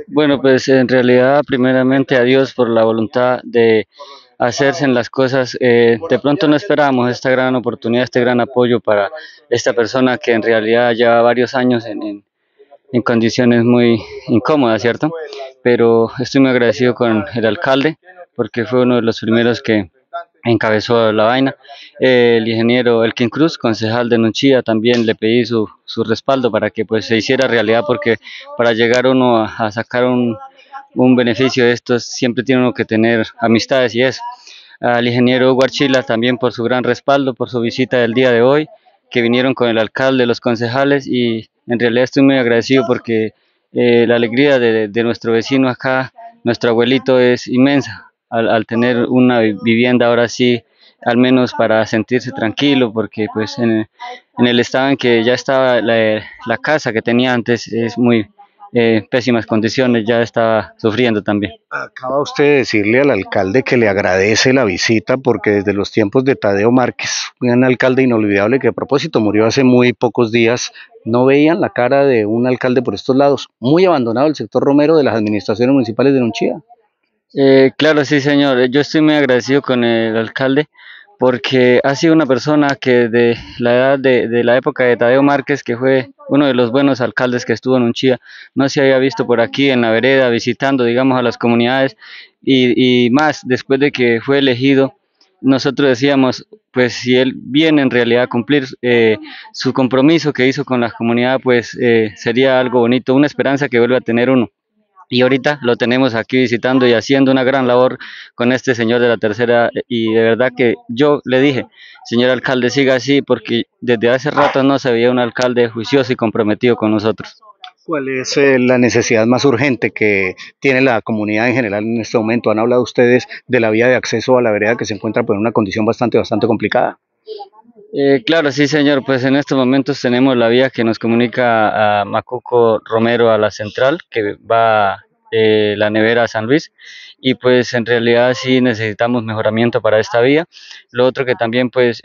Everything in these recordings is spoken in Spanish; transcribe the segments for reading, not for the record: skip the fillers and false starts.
Bueno, pues en realidad, primeramente a Dios por la voluntad de hacerse en las cosas. De pronto no esperábamos esta gran oportunidad, este gran apoyo para esta persona que en realidad lleva varios años en condiciones muy incómodas, ¿cierto? Pero estoy muy agradecido con el alcalde porque fue uno de los primeros que encabezó la vaina. El ingeniero Elkin Cruz, concejal de Nunchía, también le pedí su respaldo para que pues se hiciera realidad, porque para llegar uno a sacar un beneficio de estos siempre tiene uno que tener amistades y eso. Al ingeniero Hugo Archila también por su gran respaldo, por su visita del día de hoy, que vinieron con el alcalde, los concejales, y en realidad estoy muy agradecido porque la alegría de nuestro vecino acá, nuestro abuelito, es inmensa al tener una vivienda ahora sí, al menos para sentirse tranquilo, porque pues en el estado en que ya estaba la casa que tenía antes es muy pésimas condiciones, ya estaba sufriendo también. Acaba usted de decirle al alcalde que le agradece la visita porque desde los tiempos de Tadeo Márquez, un alcalde inolvidable que a propósito murió hace muy pocos días, no veían la cara de un alcalde por estos lados. Muy abandonado el sector Romero de las administraciones municipales de Nunchía. Claro, sí, señor. Yo estoy muy agradecido con el alcalde porque ha sido una persona que de la edad de la época de Tadeo Márquez, que fue uno de los buenos alcaldes que estuvo en Unchía, no se había visto por aquí en la vereda, visitando, digamos, a las comunidades y más después de que fue elegido. Nosotros decíamos, pues si él viene en realidad a cumplir su compromiso que hizo con la comunidad, pues sería algo bonito, una esperanza que vuelva a tener uno. Y ahorita lo tenemos aquí visitando y haciendo una gran labor con este señor de la tercera, y de verdad que yo le dije, señor alcalde, siga así porque desde hace rato no se veía un alcalde juicioso y comprometido con nosotros. ¿Cuál es la necesidad más urgente que tiene la comunidad en general en este momento? Han hablado ustedes de la vía de acceso a la vereda que se encuentra pues, en una condición bastante complicada. Claro, sí, señor. Pues en estos momentos tenemos la vía que nos comunica a Macuco Romero a la central, que va la nevera a San Luis, y pues en realidad sí necesitamos mejoramiento para esta vía. Lo otro que también pues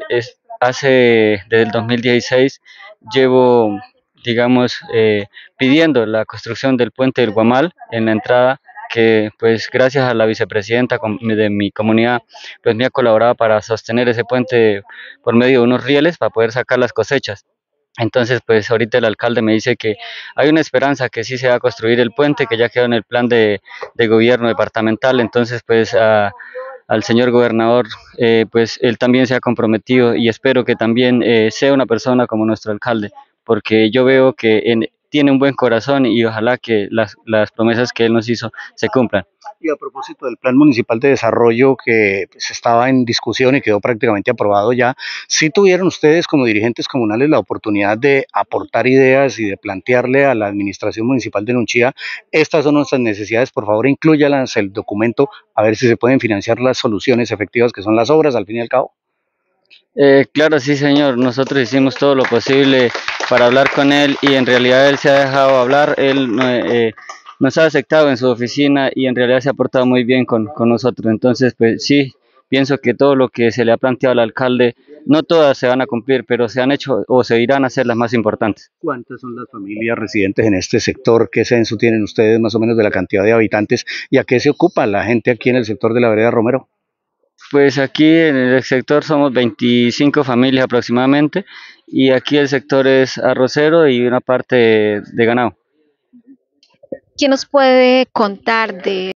hace desde el 2016 llevo, digamos, pidiendo la construcción del puente del Guamal en la entrada, que pues gracias a la vicepresidenta de mi comunidad pues me ha colaborado para sostener ese puente por medio de unos rieles para poder sacar las cosechas. Entonces, pues ahorita el alcalde me dice que hay una esperanza que sí se va a construir el puente, que ya quedó en el plan de gobierno departamental. Entonces, pues al señor gobernador, pues él también se ha comprometido y espero que también sea una persona como nuestro alcalde, porque yo veo que tiene un buen corazón y ojalá que las promesas que él nos hizo se cumplan. Y a propósito del Plan Municipal de Desarrollo que pues, estaba en discusión y quedó prácticamente aprobado ya, ¿sí tuvieron ustedes como dirigentes comunales la oportunidad de aportar ideas y de plantearle a la Administración Municipal de Nunchía, estas son nuestras necesidades, por favor inclúyalas en el documento, a ver si se pueden financiar las soluciones efectivas que son las obras al fin y al cabo? Claro, sí, señor. Nosotros hicimos todo lo posible para hablar con él y en realidad él se ha dejado hablar. Él nos ha aceptado en su oficina y en realidad se ha portado muy bien con nosotros. Entonces, pues sí, pienso que todo lo que se le ha planteado al alcalde, no todas se van a cumplir, pero se han hecho o se irán a hacer las más importantes. ¿Cuántas son las familias residentes en este sector? ¿Qué censo tienen ustedes más o menos de la cantidad de habitantes? ¿Y a qué se ocupa la gente aquí en el sector de la vereda Romero? Pues aquí en el sector somos 25 familias aproximadamente y aquí el sector es arrocero y una parte de ganado. ¿Quién nos puede contar de